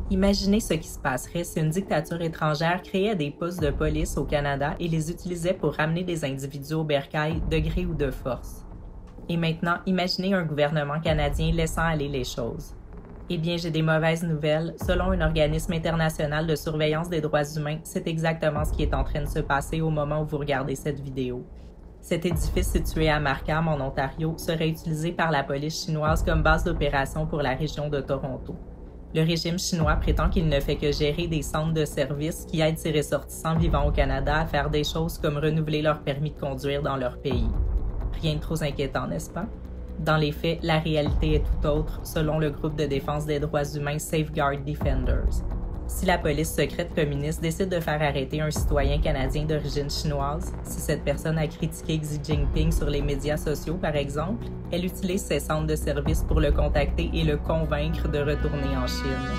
Imaginez ce qui se passerait si une dictature étrangère créait des postes de police au Canada et les utilisait pour ramener des individus au bercail de gré ou de force. Et maintenant, imaginez un gouvernement canadien laissant aller les choses. Eh bien, j'ai des mauvaises nouvelles. Selon un organisme international de surveillance des droits humains, c'est exactement ce qui est en train de se passer au moment où vous regardez cette vidéo. Cet édifice situé à Markham, en Ontario, serait utilisé par la police chinoise comme base d'opération pour la région de Toronto. Le régime chinois prétend qu'il ne fait que gérer des centres de services qui aident ses ressortissants vivant au Canada à faire des choses comme renouveler leur permis de conduire dans leur pays. Rien de trop inquiétant, n'est-ce pas? Dans les faits, la réalité est tout autre, selon le groupe de défense des droits humains Safeguard Defenders. Si la police secrète communiste décide de faire arrêter un citoyen canadien d'origine chinoise, si cette personne a critiqué Xi Jinping sur les médias sociaux par exemple, elle utilise ses centres de services pour le contacter et le convaincre de retourner en Chine.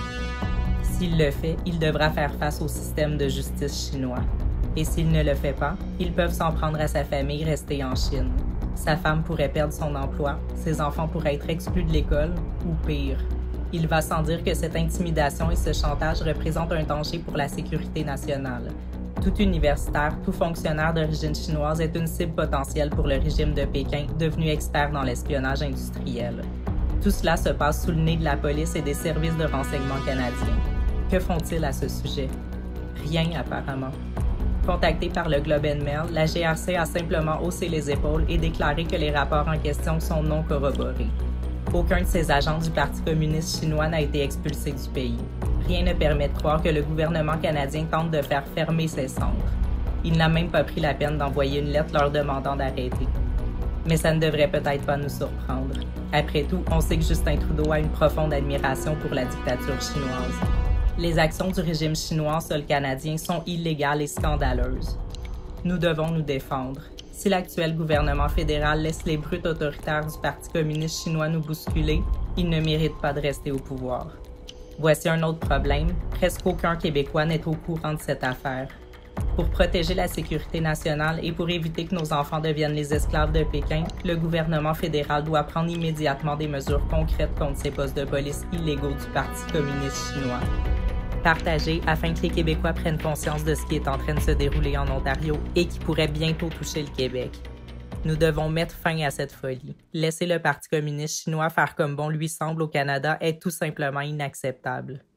S'il le fait, il devra faire face au système de justice chinois. Et s'il ne le fait pas, ils peuvent s'en prendre à sa famille restée en Chine. Sa femme pourrait perdre son emploi, ses enfants pourraient être exclus de l'école, ou pire. Il va sans dire que cette intimidation et ce chantage représentent un danger pour la sécurité nationale. Tout universitaire, tout fonctionnaire d'origine chinoise est une cible potentielle pour le régime de Pékin, devenu expert dans l'espionnage industriel. Tout cela se passe sous le nez de la police et des services de renseignement canadiens. Que font-ils à ce sujet? Rien apparemment. Contactée par le Globe and Mail, la GRC a simplement haussé les épaules et déclaré que les rapports en question sont non corroborés. Aucun de ces agents du Parti communiste chinois n'a été expulsé du pays. Rien ne permet de croire que le gouvernement canadien tente de faire fermer ces centres. Il n'a même pas pris la peine d'envoyer une lettre leur demandant d'arrêter. Mais ça ne devrait peut-être pas nous surprendre. Après tout, on sait que Justin Trudeau a une profonde admiration pour la dictature chinoise. Les actions du régime chinois en sol canadien sont illégales et scandaleuses. Nous devons nous défendre. Si l'actuel gouvernement fédéral laisse les brutes autoritaires du Parti communiste chinois nous bousculer, il ne mérite pas de rester au pouvoir. Voici un autre problème. Presque aucun Québécois n'est au courant de cette affaire. Pour protéger la sécurité nationale et pour éviter que nos enfants deviennent les esclaves de Pékin, le gouvernement fédéral doit prendre immédiatement des mesures concrètes contre ces postes de police illégaux du Parti communiste chinois. Partagez afin que les Québécois prennent conscience de ce qui est en train de se dérouler en Ontario et qui pourrait bientôt toucher le Québec. Nous devons mettre fin à cette folie. Laisser le Parti communiste chinois faire comme bon lui semble au Canada est tout simplement inacceptable.